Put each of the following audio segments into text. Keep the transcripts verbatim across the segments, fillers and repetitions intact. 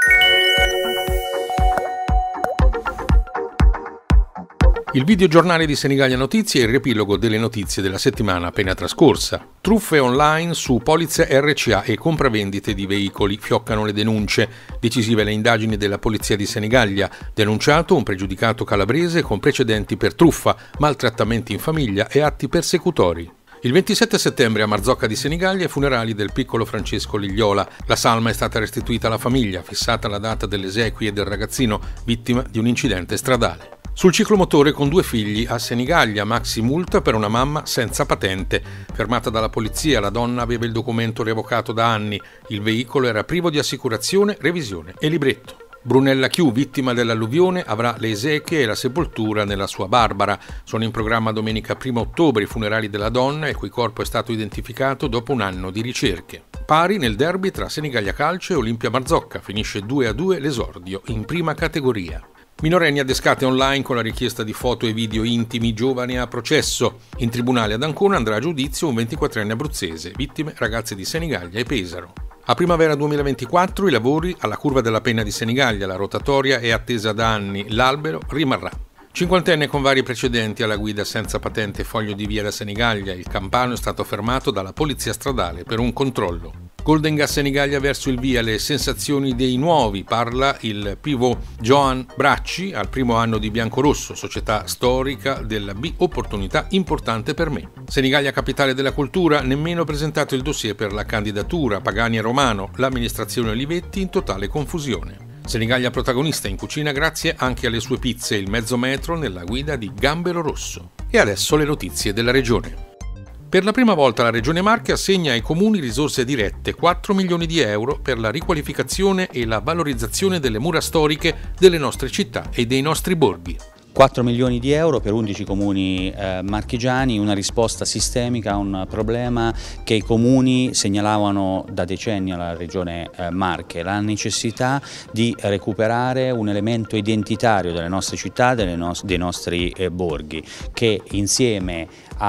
Il videogiornale di Senigallia Notizie è il riepilogo delle notizie della settimana appena trascorsa. Truffe online su polizze R C A e compravendite di veicoli, fioccano le denunce. Decisive le indagini della Polizia di Senigallia. Denunciato un pregiudicato calabrese con precedenti per truffa, maltrattamenti in famiglia e atti persecutori. Il ventisette settembre a Marzocca di Senigallia i funerali del piccolo Francesco Ligliola. La salma è stata restituita alla famiglia, fissata la data delle esequie del ragazzino vittima di un incidente stradale. Sul ciclomotore con due figli a Senigallia, maxi multa per una mamma senza patente. Fermata dalla polizia, la donna aveva il documento revocato da anni. Il veicolo era privo di assicurazione, revisione e libretto. Brunella Chiù, vittima dell'alluvione, avrà le esequie e la sepoltura nella sua Barbara. Sono in programma domenica primo ottobre i funerali della donna, il cui corpo è stato identificato dopo un anno di ricerche. Pari nel derby tra Senigallia Calcio e Olimpia Marzocca, finisce due a due l'esordio in prima categoria. Minorenni adescate online con la richiesta di foto e video intimi, giovane a processo. In tribunale ad Ancona andrà a giudizio un ventiquattrenne abruzzese, vittime ragazze di Senigallia e Pesaro. A primavera duemilaventiquattro i lavori alla curva della Penna di Senigallia, la rotatoria è attesa da anni, l'albero rimarrà. Cinquantenne con vari precedenti alla guida senza patente e foglio di via da Senigallia, il campano è stato fermato dalla polizia stradale per un controllo. Golden Gas Senigallia verso il via, le sensazioni dei nuovi, parla il pivot Johan Bracci al primo anno di Biancorosso, società storica della B, opportunità importante per me. Senigallia capitale della cultura, nemmeno presentato il dossier per la candidatura, Pagani e Romano, l'amministrazione Olivetti in totale confusione. Senigallia protagonista in cucina grazie anche alle sue pizze, il mezzo metro nella guida di Gambero Rosso. E adesso le notizie della regione. Per la prima volta la Regione Marche assegna ai comuni risorse dirette, quattro milioni di euro per la riqualificazione e la valorizzazione delle mura storiche delle nostre città e dei nostri borghi. quattro milioni di euro per undici comuni eh, marchigiani, una risposta sistemica a un problema che i comuni segnalavano da decenni alla Regione eh, Marche, la necessità di recuperare un elemento identitario delle nostre città, delle no- dei nostri eh, borghi, che insieme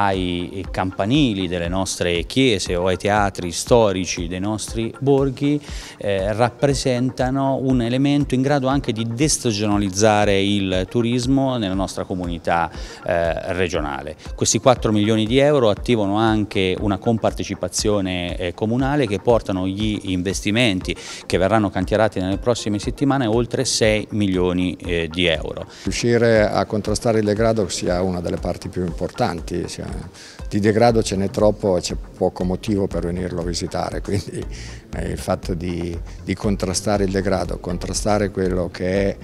ai campanili delle nostre chiese o ai teatri storici dei nostri borghi eh, rappresentano un elemento in grado anche di destagionalizzare il turismo nella nostra comunità eh, regionale. Questi quattro milioni di euro attivano anche una compartecipazione eh, comunale che portano gli investimenti che verranno cantierati nelle prossime settimane a oltre sei milioni eh, di euro. Riuscire a contrastare il degrado sia una delle parti più importanti. Di degrado ce n'è troppo e c'è poco motivo per venirlo a visitare, quindi eh, il fatto di, di contrastare il degrado, contrastare quello che è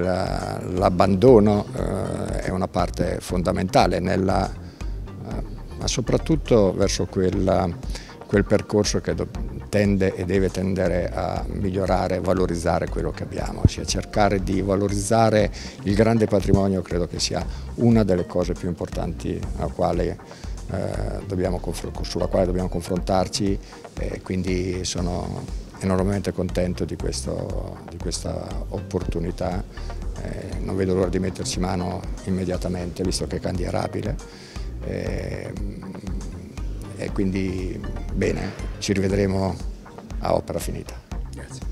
l'abbandono eh, è una parte fondamentale, nella, eh, ma soprattutto verso quel, quel percorso che tende e deve tendere a migliorare e valorizzare quello che abbiamo, cioè cercare di valorizzare il grande patrimonio. Credo che sia una delle cose più importanti alla quale, eh, dobbiamo, sulla quale dobbiamo confrontarci, e quindi sono enormemente contento di, questo, di questa opportunità, eh, non vedo l'ora di metterci mano immediatamente visto che è candierabile. Eh, E quindi bene, ci rivedremo a opera finita. Grazie.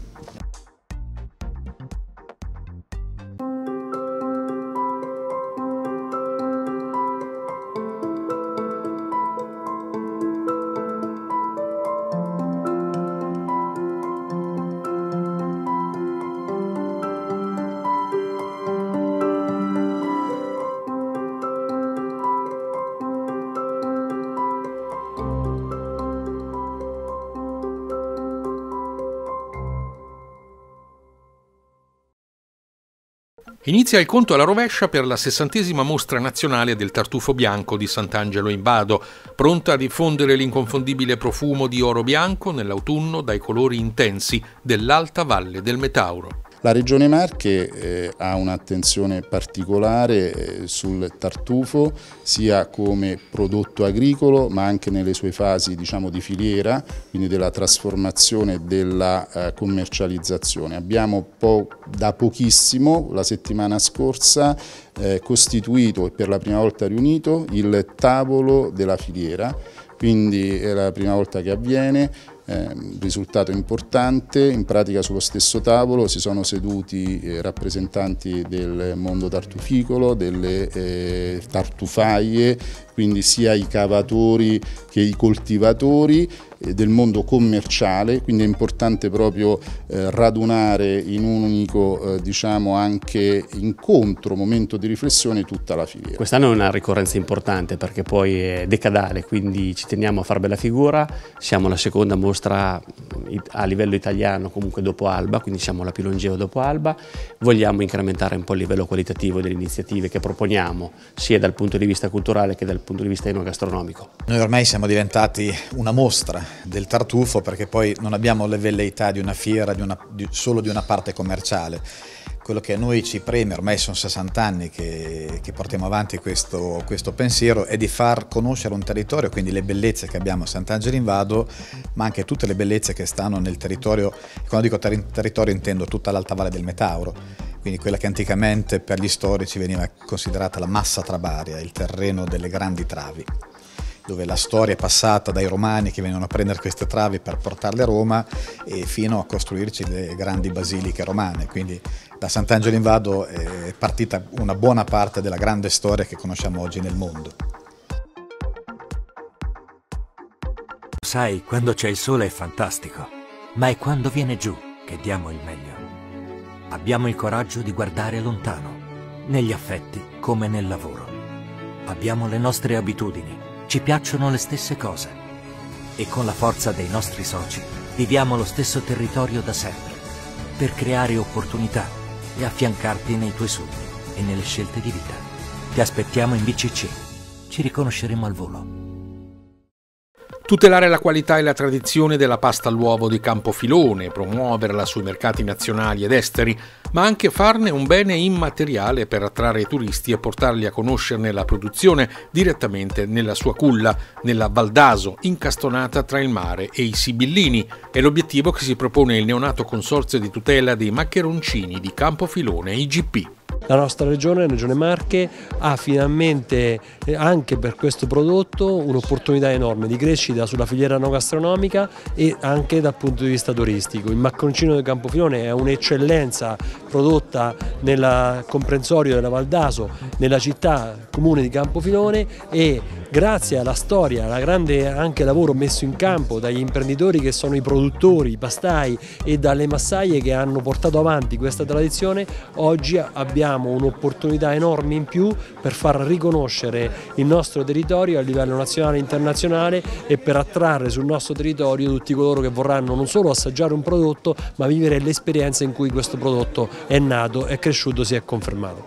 Inizia il conto alla rovescia per la sessantesima mostra nazionale del tartufo bianco di Sant'Angelo in Bado, pronta a diffondere l'inconfondibile profumo di oro bianco nell'autunno dai colori intensi dell'alta valle del Metauro. La Regione Marche eh, ha un'attenzione particolare eh, sul tartufo, sia come prodotto agricolo ma anche nelle sue fasi, diciamo, di filiera, quindi della trasformazione e della eh, commercializzazione. Abbiamo po da pochissimo, la settimana scorsa, eh, costituito e per la prima volta riunito il tavolo della filiera, quindi è la prima volta che avviene. eh, un risultato importante. In pratica sullo stesso tavolo si sono seduti eh, rappresentanti del mondo tartuficolo, delle eh, tartufaie, quindi sia i cavatori che i coltivatori, del mondo commerciale, quindi è importante proprio eh, radunare in un unico eh, diciamo anche incontro, momento di riflessione tutta la filiera. Quest'anno è una ricorrenza importante perché poi è decadale, quindi ci teniamo a far bella figura, siamo la seconda mostra a livello italiano comunque dopo Alba, quindi siamo la più longeva dopo Alba, vogliamo incrementare un po' il livello qualitativo delle iniziative che proponiamo sia dal punto di vista culturale che dal punto di vista enogastronomico. Noi ormai siamo diventati una mostra del tartufo perché poi non abbiamo le velleità di una fiera di una, di, solo di una parte commerciale. Quello che a noi ci preme, ormai sono sessanta anni che, che portiamo avanti questo, questo pensiero, è di far conoscere un territorio, quindi le bellezze che abbiamo a Sant'Angelo in Vado, ma anche tutte le bellezze che stanno nel territorio. Quando dico ter territorio intendo tutta l'Alta Valle del Metauro, quindi quella che anticamente per gli storici veniva considerata la Massa Trabaria, il terreno delle grandi travi, dove la storia è passata dai romani che venivano a prendere queste travi per portarle a Roma e fino a costruirci le grandi basiliche romane. Quindi da Sant'Angelo in Vado è partita una buona parte della grande storia che conosciamo oggi nel mondo. Sai, quando c'è il sole è fantastico, ma è quando viene giù che diamo il meglio. Abbiamo il coraggio di guardare lontano, negli affetti come nel lavoro. Abbiamo le nostre abitudini. Ci piacciono le stesse cose e con la forza dei nostri soci viviamo lo stesso territorio da sempre per creare opportunità e affiancarti nei tuoi sogni e nelle scelte di vita. Ti aspettiamo in B C C, ci riconosceremo al volo. Tutelare la qualità e la tradizione della pasta all'uovo di Campofilone, promuoverla sui mercati nazionali ed esteri, ma anche farne un bene immateriale per attrarre i turisti e portarli a conoscerne la produzione direttamente nella sua culla, nella Val d'Aso, incastonata tra il mare e i Sibillini. È l'obiettivo che si propone il neonato Consorzio di tutela dei maccheroncini di Campofilone I G P. La nostra regione, la Regione Marche, ha finalmente anche per questo prodotto un'opportunità enorme di crescita sulla filiera enogastronomica e anche dal punto di vista turistico. Il maccheroncino di Campofilone è un'eccellenza prodotta nel comprensorio della Val d'Aso, nella città comune di Campofilone, e grazie alla storia, al grande anche lavoro messo in campo dagli imprenditori che sono i produttori, i pastai, e dalle massaie che hanno portato avanti questa tradizione, oggi abbiamo un'opportunità enorme in più per far riconoscere il nostro territorio a livello nazionale e internazionale e per attrarre sul nostro territorio tutti coloro che vorranno non solo assaggiare un prodotto, ma vivere l'esperienza in cui questo prodotto è nato, è cresciuto, si è confermato.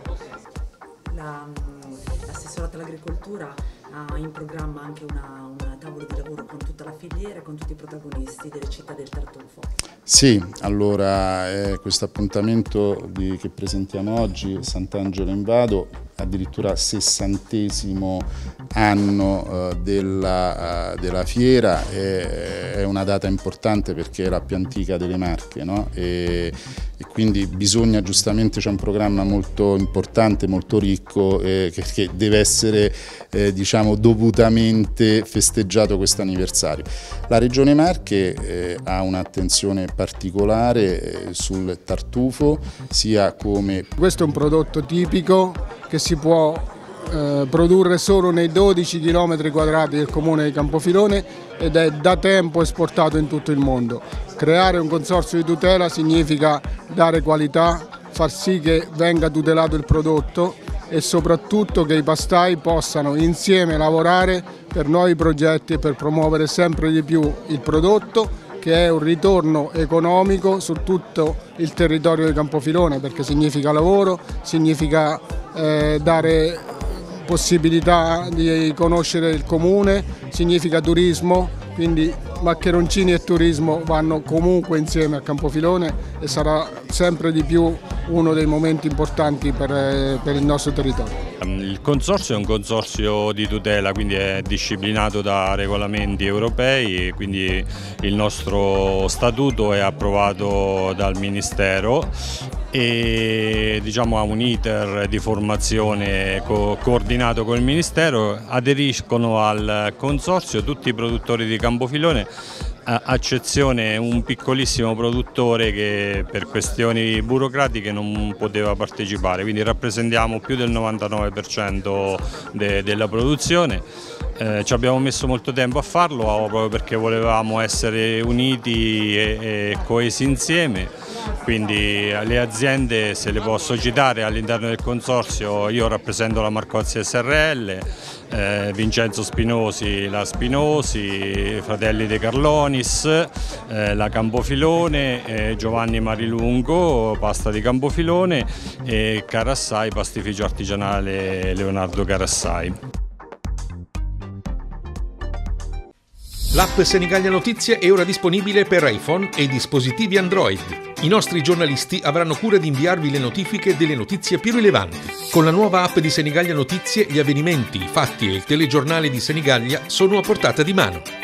L'assessorato all'agricoltura ha in programma anche una, una tavola di lavoro con tutta la filiera e con tutti i protagonisti delle città del tartufo. Sì, allora eh, questo appuntamento di, che presentiamo oggi, Sant'Angelo in Vado, addirittura sessantesimo anno eh, della, uh, della fiera, è, è una data importante perché è la più antica delle Marche, no? e, e quindi bisogna, giustamente c'è un programma molto importante, molto ricco, eh, che, che deve essere eh, diciamo dovutamente festeggiato questo anniversario. La Regione Marche eh, ha un'attenzione particolare eh, sul tartufo, sia come... Questo è un prodotto tipico che si può eh, produrre solo nei dodici chilometri quadrati del comune di Campofilone ed è da tempo esportato in tutto il mondo. Creare un consorzio di tutela significa dare qualità, far sì che venga tutelato il prodotto e soprattutto che i pastai possano insieme lavorare per nuovi progetti e per promuovere sempre di più il prodotto, che è un ritorno economico su tutto il territorio di Campofilone, perché significa lavoro, significa eh, dare possibilità di conoscere il comune, significa turismo, quindi maccheroncini e turismo vanno comunque insieme a Campofilone e sarà sempre di più uno dei momenti importanti per, per il nostro territorio. Il consorzio è un consorzio di tutela, quindi è disciplinato da regolamenti europei, quindi il nostro statuto è approvato dal Ministero e diciamo, ha un iter di formazione co coordinato con il Ministero. Aderiscono al consorzio tutti i produttori di Campofilone accezione un piccolissimo produttore che per questioni burocratiche non poteva partecipare, quindi rappresentiamo più del novantanove per cento de della produzione. Eh, ci abbiamo messo molto tempo a farlo proprio perché volevamo essere uniti e, e coesi insieme, quindi le aziende, se le posso citare all'interno del consorzio, io rappresento la Marcozzi S R L, eh, Vincenzo Spinosi la Spinosi, Fratelli De Carlonis, eh, la Campofilone, eh, Giovanni Marilungo, pasta di Campofilone, e Carassai, pastificio artigianale Leonardo Carassai. L'app Senigallia Notizie è ora disponibile per iPhone e dispositivi Android. I nostri giornalisti avranno cura di inviarvi le notifiche delle notizie più rilevanti. Con la nuova app di Senigallia Notizie, gli avvenimenti, i fatti e il telegiornale di Senigallia sono a portata di mano.